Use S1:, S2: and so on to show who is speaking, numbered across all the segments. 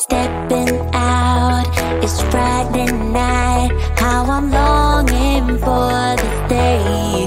S1: Stepping out, it's Friday night. How I'm longing for this day.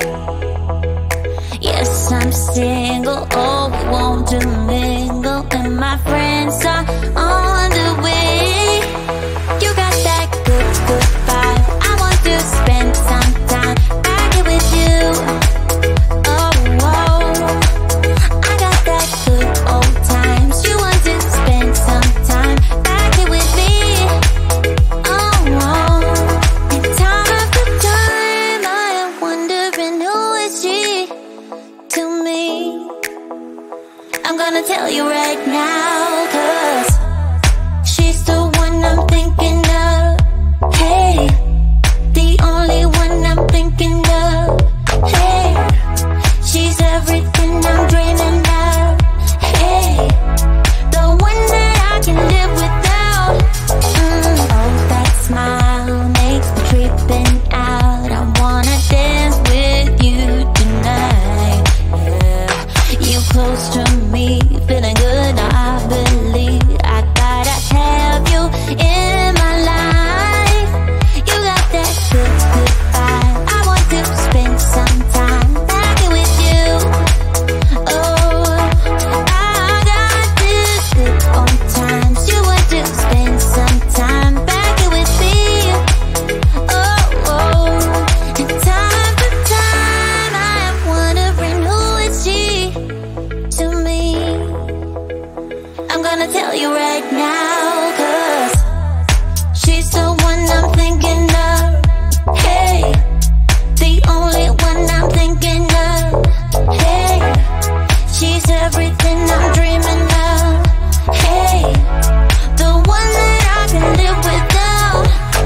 S1: Yes, I'm single, oh, we want to mingle, and my friends are on the way. You got that good, good vibe. I want to spend some time back here with you. Oh, oh, I got that good old times. You want to spend some time back here with me. Oh, oh, and time after time I am wondering who is she to me. I'm gonna tell you right now, 'cause she's the one I'm thinking of. Hey, the only one I'm thinking of. Hey, she's everything I'm dreaming of. Hey, the one that I can live without. Oh, that smile makes me tripping out. I wanna dance with you tonight. Yeah, you close to me, feeling good. I believe I gotta have you in my life. You got that good, good vibe. I want to spend some time back here with you. Oh, I got this good old times. You want to spend some time back here with me. Oh, oh, and time after time I am wondering who is she to me. I'm gonna tell you right now, 'cause she's the one I'm thinking of. Hey, the only one I'm thinking of. Hey, she's everything I'm dreaming of. Hey, the one that I can live without.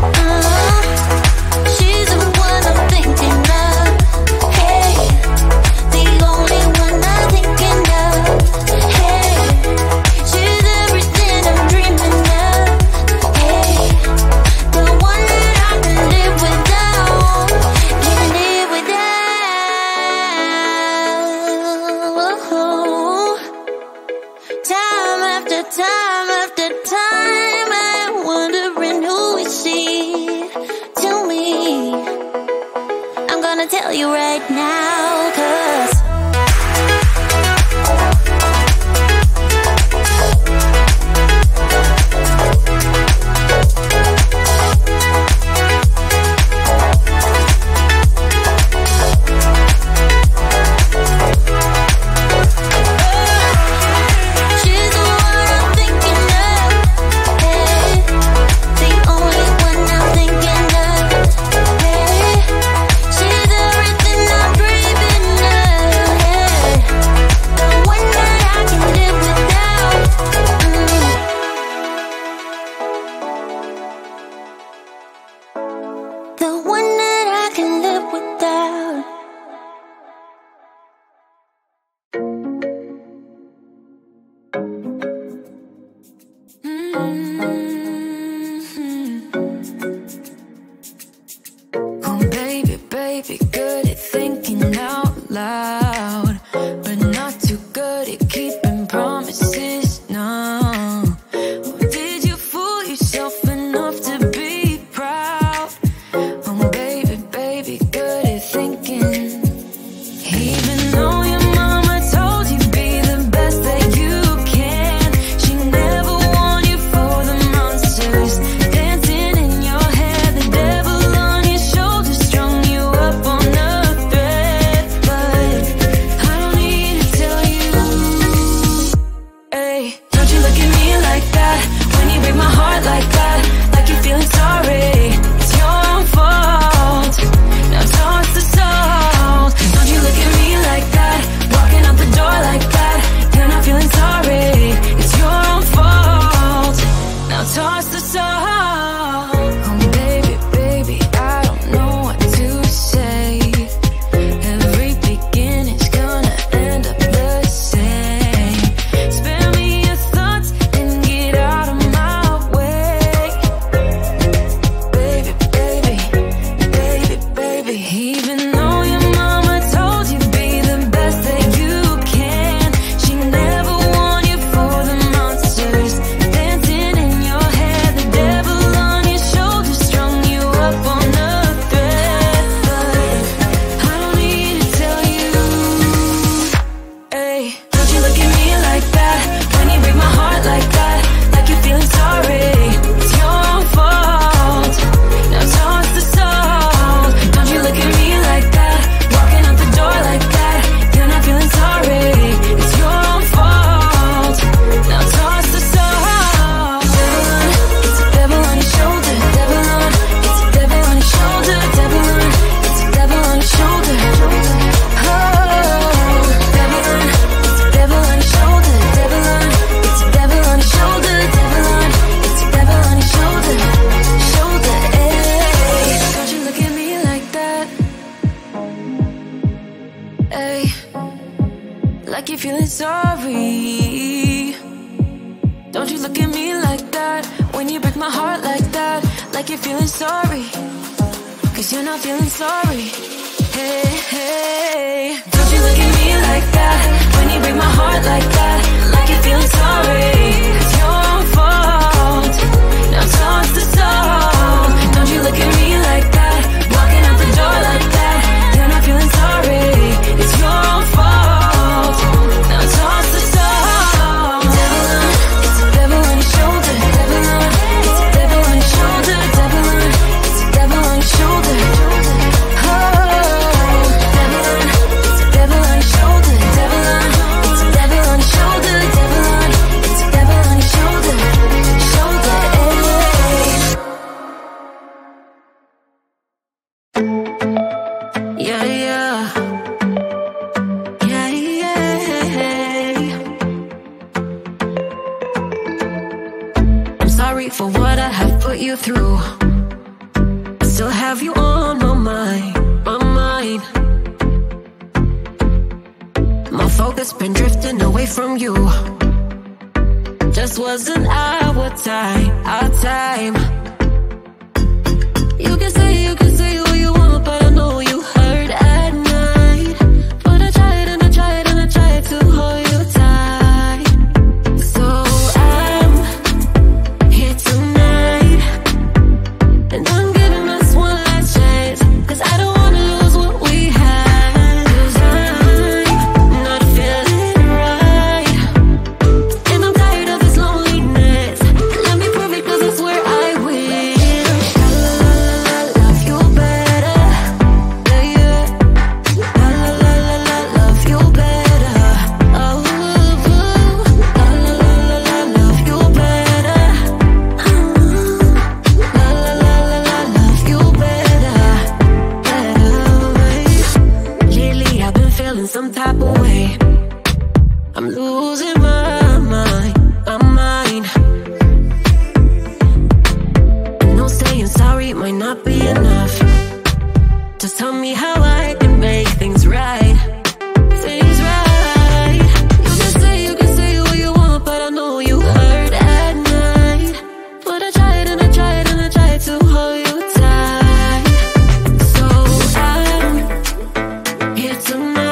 S1: She's the one I'm thinking of. Hey, the only one I'm thinking of. Hey, she's everything I'm dreaming of. Hey, the one that I can live without. Can live without. Time after time after time I'm wondering who is she to me. I'm gonna tell you right now, 'cause she's the one I'm thinking of. Hey, the only one I'm thinking of. Hey, she's everything I'm dreaming of. Hey, like you're feeling sorry. Don't you look at me like that when you break my heart like that. Like you're feeling sorry, 'cause you're not feeling sorry. Hey, hey, don't you look at me like that when you break my heart like that. Like you're feeling sorry, it's your own fault. Now toss the soul. Don't you look at me like that, walking out the door like that. You're not feeling sorry, it's your own fault. Now toss the soul. Devil on, it's a devil on your shoulder. Devil on, it's a devil on your shoulder. Devil on, it's a devil on your shoulder. For what I have put you through, I still have you on my mind, my mind. My focus been drifting away from you. Just wasn't our time, our time. You can say what you want, but I know you hurt at night. But I tried and I tried and I tried to hold you tight. So I'm here tonight, and I'm giving us one last chance, 'cause I don't wanna lose what we had. 'Cause I'm not feeling right, and I'm tired of this loneliness. Let me prove it, 'cause I swear I will. Love you better, yeah, yeah. Love you better, oh, love you better. Love you better, lately I've been feeling some type of way. I'm losing my mind, my mind. I know saying sorry might not be enough. Just tell me how I can make things right, things right. You can say what you want, but I know you hurt at night. But I tried and I tried and I tried to hold you tight. So I'm here tonight.